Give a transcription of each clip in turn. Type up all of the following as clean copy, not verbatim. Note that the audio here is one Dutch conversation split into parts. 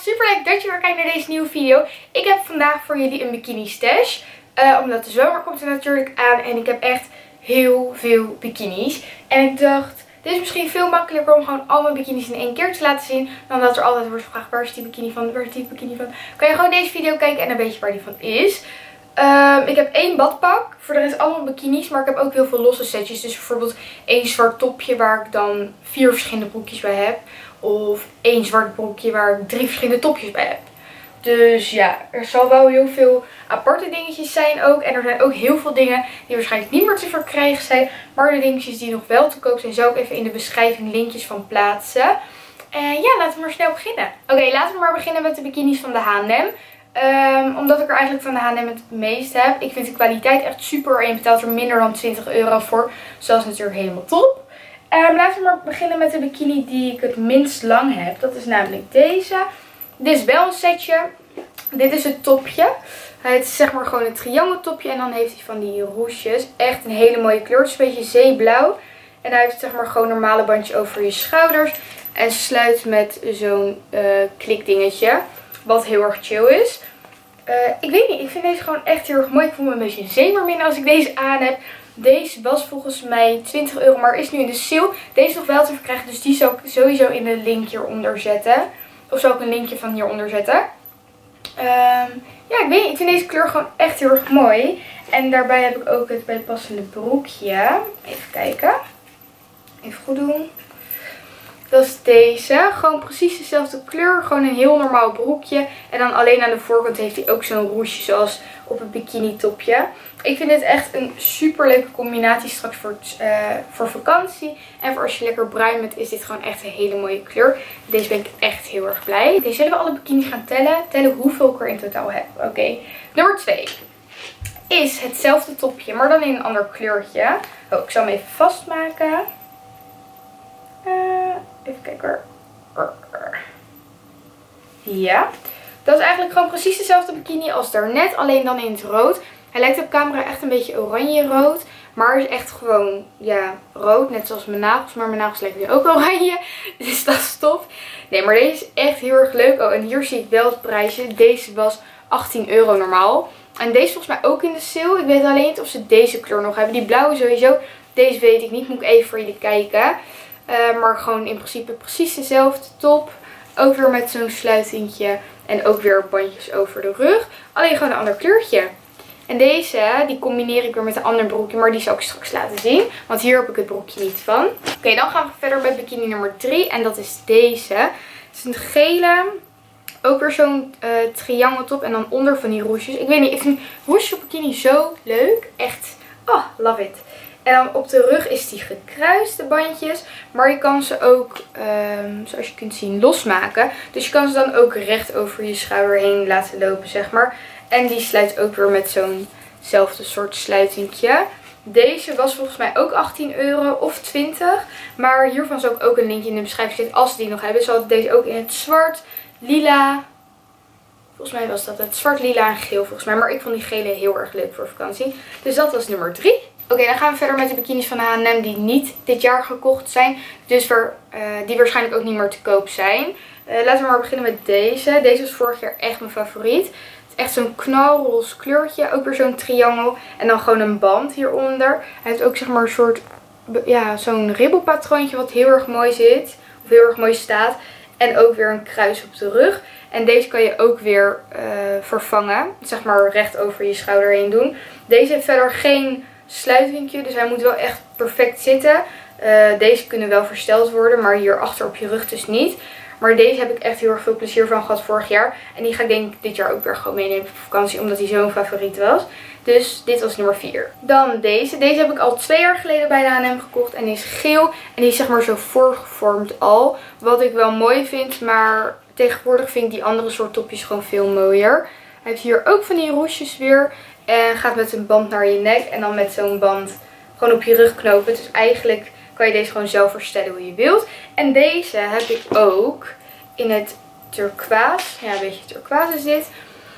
super leuk dat je weer kijkt naar deze nieuwe video. Ik heb vandaag voor jullie een bikini stash. Omdat de zomer komt er natuurlijk aan en ik heb echt heel veel bikinis. En ik dacht, dit is misschien veel makkelijker om gewoon al mijn bikinis in één keer te laten zien. Dan dat er altijd wordt gevraagd, waar is die bikini van, waar is die bikini van. Kan je gewoon deze video kijken en dan weet je waar die van is. Ik heb 1 badpak. Voor de rest allemaal bikinis. Maar ik heb ook heel veel losse setjes. Dus bijvoorbeeld 1 zwart topje waar ik dan 4 verschillende broekjes bij heb. Of 1 zwart broekje waar ik 3 verschillende topjes bij heb. Dus ja, er zal wel heel veel aparte dingetjes zijn ook. En er zijn ook heel veel dingen die waarschijnlijk niet meer te verkrijgen zijn. Maar de dingetjes die nog wel te koop zijn, zal ik even in de beschrijving linkjes van plaatsen. En ja, laten we maar snel beginnen. Oké, laten we maar beginnen met de bikinis van de H&M. Omdat ik er eigenlijk van de H&M het meest heb. Ik vind de kwaliteit echt super. En je betaalt er minder dan 20 euro voor. Dus dat is natuurlijk helemaal top. Laten we maar beginnen met de bikini die ik het minst lang heb. Dat is namelijk deze. Dit is wel een setje. Dit is het topje. Het is zeg maar gewoon een triangeltopje. En dan heeft hij van die roesjes. Echt een hele mooie kleur. Het is een beetje zeeblauw. En hij heeft zeg maar gewoon een normale bandje over je schouders. En sluit met zo'n klikdingetje. Wat heel erg chill is. Ik weet niet, ik vind deze gewoon echt heel erg mooi. Ik voel me een beetje een zeemermin als ik deze aan heb. Deze was volgens mij 20 euro, maar is nu in de sale. Deze is nog wel te verkrijgen, dus die zal ik sowieso in de link hieronder zetten. Of zal ik een linkje van hieronder zetten. Ja, ik weet niet, ik vind deze kleur gewoon echt heel erg mooi. En daarbij heb ik ook het bijpassende broekje. Even kijken. Even goed doen. Dat is deze. Gewoon precies dezelfde kleur. Gewoon een heel normaal broekje. En dan alleen aan de voorkant heeft hij ook zo'n roesje zoals op het bikini topje. Ik vind dit echt een super leuke combinatie straks voor vakantie. En voor als je lekker bruin bent is dit gewoon echt een hele mooie kleur. Deze ben ik echt heel erg blij. Deze zullen we alle bikinis gaan tellen. Tellen hoeveel ik er in totaal heb. Oké. Nummer 2 is hetzelfde topje, maar dan in een ander kleurtje. Oh, ik zal hem even vastmaken. Even kijken hoor. Ja. Dat is eigenlijk gewoon precies dezelfde bikini als daarnet. Alleen dan in het rood. Hij lijkt op camera echt een beetje oranje-rood. Maar is echt gewoon, ja, rood. Net zoals mijn nagels. Maar mijn nagels lijken nu ook oranje. Dus dat is top. Nee, maar deze is echt heel erg leuk. Oh, en hier zie ik wel het prijsje. Deze was 18 euro normaal. En deze volgens mij ook in de sale. Ik weet alleen niet of ze deze kleur nog hebben. Die blauwe sowieso. Deze weet ik niet. Moet ik even voor jullie kijken. Maar gewoon in principe precies dezelfde top. Ook weer met zo'n sluitingje. En ook weer bandjes over de rug. Alleen gewoon een ander kleurtje. En deze, die combineer ik weer met een ander broekje. Maar die zal ik straks laten zien. Want hier heb ik het broekje niet van. Oké, dan gaan we verder met bikini nummer 3. En dat is deze. Het is een gele. Ook weer zo'n triangeltop. En dan onder van die roesjes. Ik weet niet, ik vind roesjes op bikini zo leuk. Echt, oh, love it. En dan op de rug is die gekruist, de bandjes. Maar je kan ze ook, zoals je kunt zien, losmaken. Dus je kan ze dan ook recht over je schouder heen laten lopen, zeg maar. En die sluit ook weer met zo'nzelfde soort sluitingje. Deze was volgens mij ook 18 euro of 20. Maar hiervan zal ik ook een linkje in de beschrijving zetten als ze die nog hebben. Ze hadden deze ook in het zwart, lila. Volgens mij was dat het zwart, lila en geel volgens mij. Maar ik vond die gele heel erg leuk voor vakantie. Dus dat was nummer 3. Oké, dan gaan we verder met de bikinis van de H&M die niet dit jaar gekocht zijn. Dus die waarschijnlijk ook niet meer te koop zijn. Laten we maar beginnen met deze. Deze was vorig jaar echt mijn favoriet. Het is echt zo'n knalroze kleurtje. Ook weer zo'n triangel. En dan gewoon een band hieronder. Hij heeft ook zeg maar een soort, ja, zo'n ribbelpatroontje wat heel erg mooi zit. Of heel erg mooi staat. En ook weer een kruis op de rug. En deze kan je ook weer vervangen. Zeg maar recht over je schouder heen doen. Deze heeft verder geen sluitingje, dus hij moet wel echt perfect zitten. Deze kunnen wel versteld worden, maar hier achter op je rug dus niet. Maar deze heb ik echt heel erg veel plezier van gehad vorig jaar. En die ga ik denk ik dit jaar ook weer gewoon meenemen voor vakantie, omdat hij zo'n favoriet was. Dus dit was nummer 4. Dan deze. Deze heb ik al 2 jaar geleden bij de H&M gekocht. En die is geel. En die is zeg maar zo voorgevormd al. Wat ik wel mooi vind, maar tegenwoordig vind ik die andere soort topjes gewoon veel mooier. Hij heeft hier ook van die roesjes weer. En gaat met een band naar je nek. En dan met zo'n band gewoon op je rug knopen. Dus eigenlijk kan je deze gewoon zelf verstellen hoe je wilt. En deze heb ik ook in het turquoise. Ja, een beetje turquoise is dit.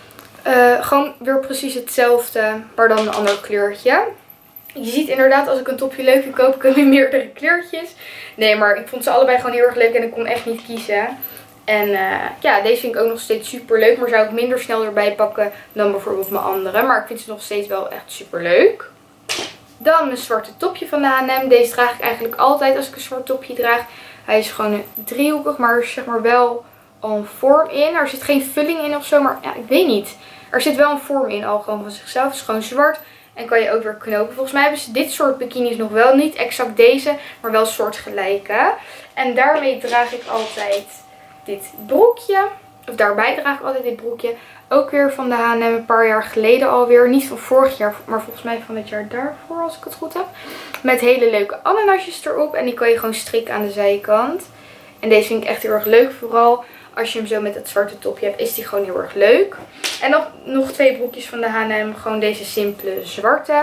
Gewoon weer precies hetzelfde, maar dan een ander kleurtje. Je ziet inderdaad, als ik een topje leuk vind, koop ik hem in meerdere kleurtjes. Nee, maar ik vond ze allebei gewoon heel erg leuk en ik kon echt niet kiezen. En ja, deze vind ik ook nog steeds super leuk. Maar zou ik minder snel erbij pakken dan bijvoorbeeld mijn andere. Maar ik vind ze nog steeds wel echt super leuk. Dan mijn zwarte topje van de H&M. Deze draag ik eigenlijk altijd als ik een zwart topje draag. Hij is gewoon driehoekig, maar zeg maar wel al een vorm in. Er zit geen vulling in of zo, maar ja, ik weet niet. Er zit wel een vorm in al gewoon van zichzelf. Het is gewoon zwart en kan je ook weer knopen. Volgens mij hebben ze dit soort bikinis nog wel. Niet exact deze, maar wel soortgelijke. En daarmee draag ik altijd dit broekje. Of daarbij draag ik altijd dit broekje. Ook weer van de H&M een paar jaar geleden alweer. Niet van vorig jaar, maar volgens mij van het jaar daarvoor als ik het goed heb. Met hele leuke ananasjes erop. En die kan je gewoon strikken aan de zijkant. En deze vind ik echt heel erg leuk. Vooral als je hem zo met het zwarte topje hebt, is die gewoon heel erg leuk. En dan nog twee broekjes van de H&M. Gewoon deze simpele zwarte.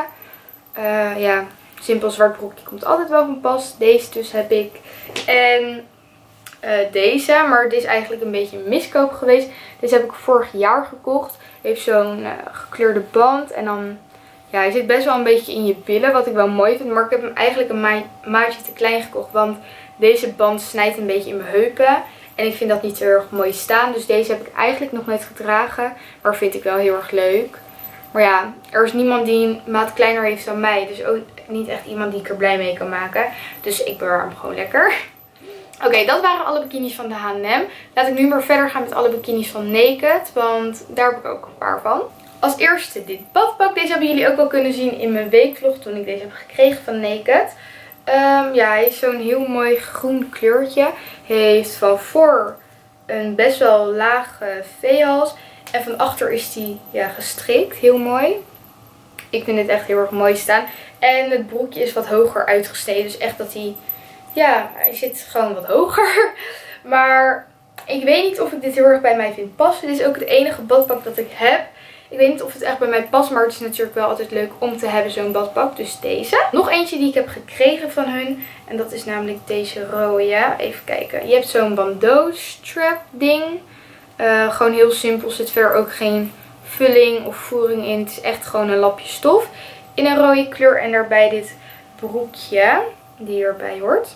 Ja, simpel zwart broekje komt altijd wel van pas. Deze dus heb ik. En deze, maar dit is eigenlijk een beetje een miskoop geweest. Deze heb ik vorig jaar gekocht. Heeft zo'n gekleurde band. En dan, ja, hij zit best wel een beetje in je billen. Wat ik wel mooi vind. Maar ik heb hem eigenlijk een maatje te klein gekocht. Want deze band snijdt een beetje in mijn heupen. En ik vind dat niet zo erg mooi staan. Dus deze heb ik eigenlijk nog net gedragen. Maar vind ik wel heel erg leuk. Maar ja, er is niemand die een maat kleiner heeft dan mij. Dus ook niet echt iemand die ik er blij mee kan maken. Dus ik bewaar hem gewoon lekker. Oké, dat waren alle bikinis van de H&M. Laat ik nu maar verder gaan met alle bikinis van Naked. Want daar heb ik ook een paar van. Als eerste dit badpak. Deze hebben jullie ook wel kunnen zien in mijn weekvlog toen ik deze heb gekregen van Naked. Ja, hij is zo'n heel mooi groen kleurtje. Hij heeft van voor een best wel lage V-hals. En van achter is hij gestrikt. Heel mooi. Ik vind het echt heel erg mooi staan. En het broekje is wat hoger uitgesneden. Dus echt dat hij... Ja, hij zit gewoon wat hoger. Maar ik weet niet of ik dit heel erg bij mij vind passen. Dit is ook het enige badpak dat ik heb. Ik weet niet of het echt bij mij past. Maar het is natuurlijk wel altijd leuk om te hebben zo'n badpak. Dus deze. Nog eentje die ik heb gekregen van hun. En dat is namelijk deze rode. Even kijken. Je hebt zo'n bandeau strap ding. Gewoon heel simpel. Zit verder ook geen vulling of voering in. Het is echt gewoon een lapje stof. In een rode kleur. En daarbij dit broekje. Die erbij hoort.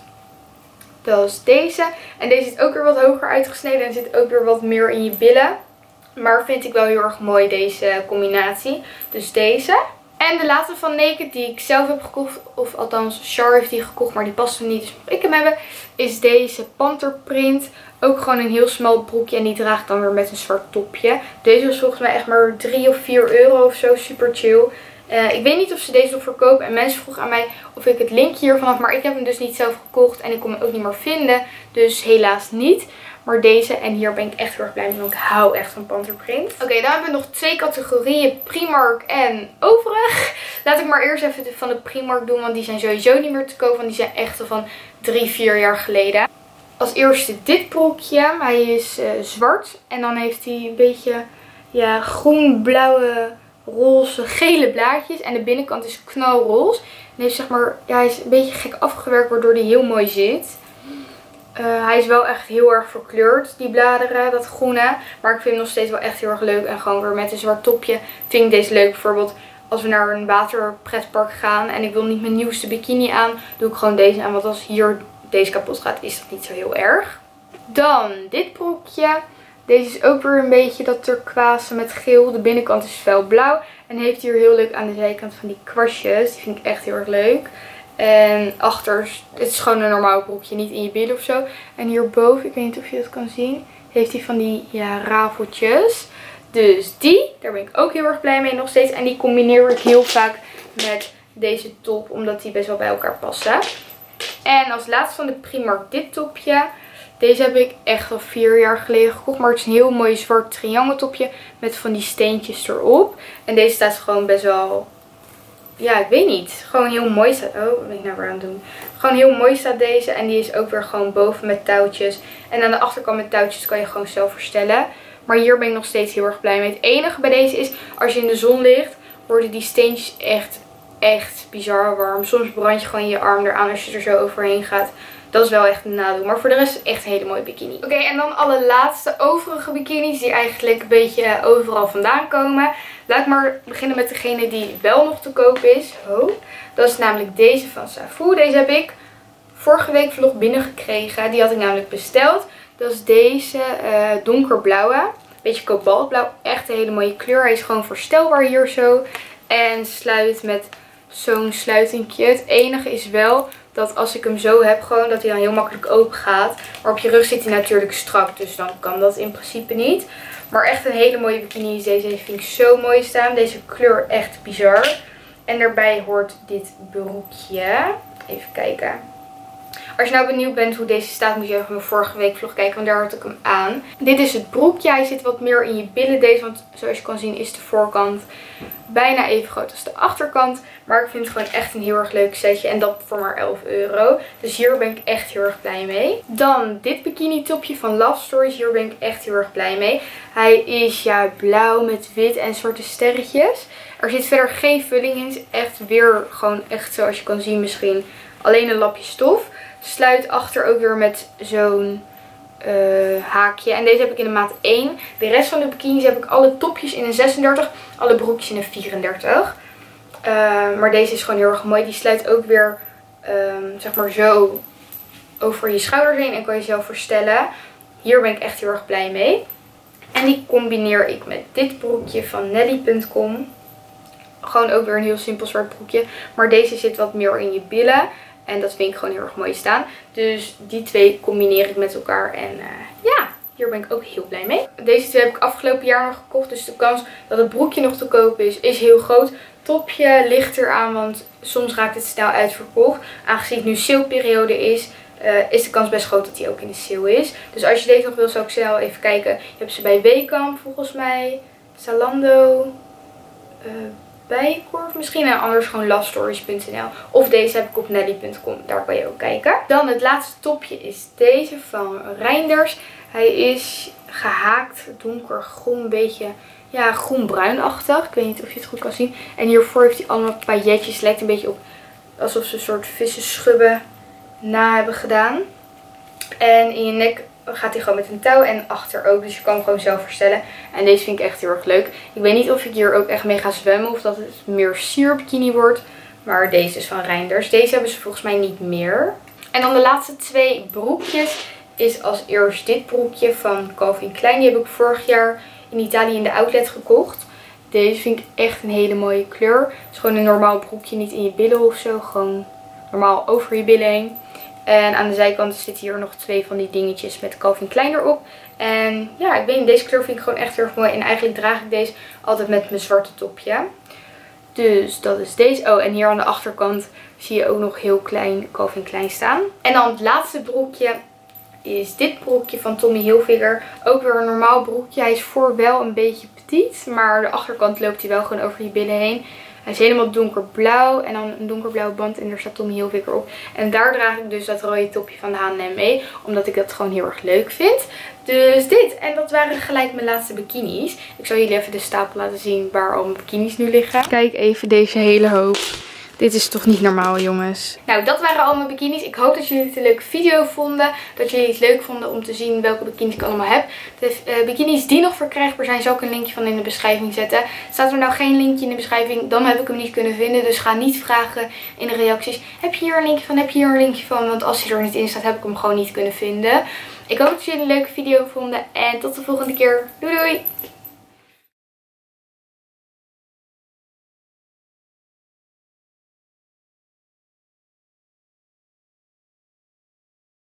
Dat is deze. En deze zit ook weer wat hoger uitgesneden. En zit ook weer wat meer in je billen. Maar vind ik wel heel erg mooi deze combinatie. Dus deze. En de laatste van Naked die ik zelf heb gekocht. Of althans Char heeft die gekocht. Maar die past er niet. Dus mag ik hem hebben. Is deze panterprint. Ook gewoon een heel smal broekje. En die draag ik dan weer met een zwart topje. Deze was volgens mij echt maar 3 of 4 euro of zo. Super chill. Ik weet niet of ze deze nog verkopen. En mensen vroegen aan mij of ik het linkje hiervan had. Maar ik heb hem dus niet zelf gekocht. En ik kon hem ook niet meer vinden. Dus helaas niet. Maar deze. En hier ben ik echt heel erg blij mee. Want ik hou echt van panterprint. Oké, dan hebben we nog 2 categorieën. Primark en overig. Laat ik maar eerst even van de Primark doen. Want die zijn sowieso niet meer te koop. Want die zijn echt al van 3-4 jaar geleden. Als eerste dit broekje. Hij is zwart. En dan heeft hij een beetje groen-blauwe... roze, gele blaadjes. En de binnenkant is knalroze. En heeft zeg maar, hij is een beetje gek afgewerkt, waardoor hij heel mooi zit. Hij is wel echt heel erg verkleurd, die bladeren, dat groene. Maar ik vind hem nog steeds wel echt heel erg leuk. En gewoon weer met een zwart topje vind ik deze leuk. Bijvoorbeeld als we naar een waterpretpark gaan en ik wil niet mijn nieuwste bikini aan, doe ik gewoon deze aan. Want als hier deze kapot gaat, is dat niet zo heel erg. Dan dit broekje. Deze is ook weer een beetje dat turquoise met geel. De binnenkant is felblauw. En heeft hier heel leuk aan de zijkant van die kwastjes. Die vind ik echt heel erg leuk. En achter, het is gewoon een normaal broekje. Niet in je billen of zo. En hierboven, ik weet niet of je dat kan zien. Heeft hij van die rafeltjes. Dus die, daar ben ik ook heel erg blij mee nog steeds. En die combineer ik heel vaak met deze top. Omdat die best wel bij elkaar passen. En als laatste van de Primark dit topje. Deze heb ik echt al 4 jaar geleden gekocht. Maar het is een heel mooi zwart triangeltopje. Met van die steentjes erop. En deze staat gewoon best wel... Ja, ik weet niet. Gewoon heel mooi staat... Oh, wat ben ik nou weer aan het doen? Gewoon heel mooi staat deze. En die is ook weer gewoon boven met touwtjes. En aan de achterkant met touwtjes kan je gewoon zelf verstellen. Maar hier ben ik nog steeds heel erg blij mee. Het enige bij deze is, als je in de zon ligt, worden die steentjes echt bizar warm. Soms brand je gewoon je arm eraan als je er zo overheen gaat. Dat is wel echt een nadeel. Maar voor de rest echt een hele mooie bikini. Oké, en dan alle laatste overige bikinis die eigenlijk een beetje overal vandaan komen. Laat ik maar beginnen met degene die wel nog te koop is. Oh, dat is namelijk deze van Safu. Deze heb ik vorige week vlog binnengekregen. Die had ik namelijk besteld. Dat is deze donkerblauwe. Beetje kobaltblauw. Echt een hele mooie kleur. Hij is gewoon verstelbaar hier zo. En sluit met zo'n sluitingje. Het enige is wel dat als ik hem zo heb, gewoon dat hij dan heel makkelijk open gaat. Maar op je rug zit hij natuurlijk strak. Dus dan kan dat in principe niet. Maar echt een hele mooie bikini is deze. Deze vind ik zo mooi staan. Deze kleur echt bizar. En daarbij hoort dit broekje. Even kijken. Als je nou benieuwd bent hoe deze staat, moet je even mijn vorige week vlog kijken, want daar had ik hem aan. Dit is het broekje. Hij zit wat meer in je billen deze, want zoals je kan zien is de voorkant bijna even groot als de achterkant. Maar ik vind het gewoon echt een heel erg leuk setje en dat voor maar €11. Dus hier ben ik echt heel erg blij mee. Dan dit bikini topje van Love Stories. Hier ben ik echt heel erg blij mee. Hij is ja blauw met wit en zwarte sterretjes. Er zit verder geen vulling in. Het is echt weer gewoon echt zoals je kan zien misschien alleen een lapje stof. Sluit achter ook weer met zo'n haakje. En deze heb ik in de maat 1. De rest van de bikinis heb ik alle topjes in een 36. Alle broekjes in een 34. Maar deze is gewoon heel erg mooi. Die sluit ook weer zeg maar zo over je schouders heen. En kan je zelf verstellen. Hier ben ik echt heel erg blij mee. En die combineer ik met dit broekje van Nelly.com. Gewoon ook weer een heel simpel zwart broekje. Maar deze zit wat meer in je billen. En dat vind ik gewoon heel erg mooi staan. Dus die twee combineer ik met elkaar. En ja, hier ben ik ook heel blij mee. Deze twee heb ik afgelopen jaar nog gekocht. Dus de kans dat het broekje nog te koop is heel groot. Topje ligt eraan, want soms raakt het snel uitverkocht. Aangezien het nu sale-periode is de kans best groot dat hij ook in de sale is. Dus als je deze nog wil, zou ik snel even kijken. Je hebt ze bij Weekamp volgens mij. Zalando. Bijenkorf misschien. En anders gewoon lovestories.nl. Of deze heb ik op Nelly.com. Daar kan je ook kijken. Dan het laatste topje is deze van Reinders. Hij is gehaakt donkergroen. Een beetje ja, groen-bruinachtig. Ik weet niet of je het goed kan zien. En hiervoor heeft hij allemaal pailletjes. Lijkt een beetje op alsof ze een soort vissenschubben na hebben gedaan. En in je nek gaat hij gewoon met een touw en achter ook. Dus je kan hem gewoon zelf verstellen. En deze vind ik echt heel erg leuk. Ik weet niet of ik hier ook echt mee ga zwemmen. Of dat het meer sierbikini wordt. Maar deze is van Reinders. Deze hebben ze volgens mij niet meer. En dan de laatste twee broekjes. Is als eerst dit broekje van Calvin Klein. Die heb ik vorig jaar in Italië in de outlet gekocht. Deze vind ik echt een hele mooie kleur. Het is gewoon een normaal broekje. Niet in je billen of zo. Gewoon normaal over je billen heen. En aan de zijkant zitten hier nog twee van die dingetjes met Calvin Klein erop. En ja, ik weet niet, deze kleur vind ik gewoon echt heel erg mooi. En eigenlijk draag ik deze altijd met mijn zwarte topje. Dus dat is deze. Oh, en hier aan de achterkant zie je ook nog heel klein Calvin Klein staan. En dan het laatste broekje is dit broekje van Tommy Hilfiger. Ook weer een normaal broekje. Hij is voor wel een beetje petit, maar de achterkant loopt hij wel gewoon over je billen heen. Hij is helemaal donkerblauw en dan een donkerblauwe band en er staat Tommy Hilfiger op. En daar draag ik dus dat rode topje van de H&M mee, omdat ik dat gewoon heel erg leuk vind. Dus dit. En dat waren gelijk mijn laatste bikinis. Ik zal jullie even de stapel laten zien waar al mijn bikinis nu liggen. Kijk even deze hele hoop. Dit is toch niet normaal, jongens. Nou, dat waren al mijn bikinis. Ik hoop dat jullie het een leuke video vonden. Dat jullie het leuk vonden om te zien welke bikinis ik allemaal heb. De bikinis die nog verkrijgbaar zijn, zal ik een linkje van in de beschrijving zetten. Staat er nou geen linkje in de beschrijving, dan heb ik hem niet kunnen vinden. Dus ga niet vragen in de reacties. Heb je hier een linkje van? Heb je hier een linkje van? Want als hij er niet in staat, heb ik hem gewoon niet kunnen vinden. Ik hoop dat jullie een leuke video vonden. En tot de volgende keer. Doei doei!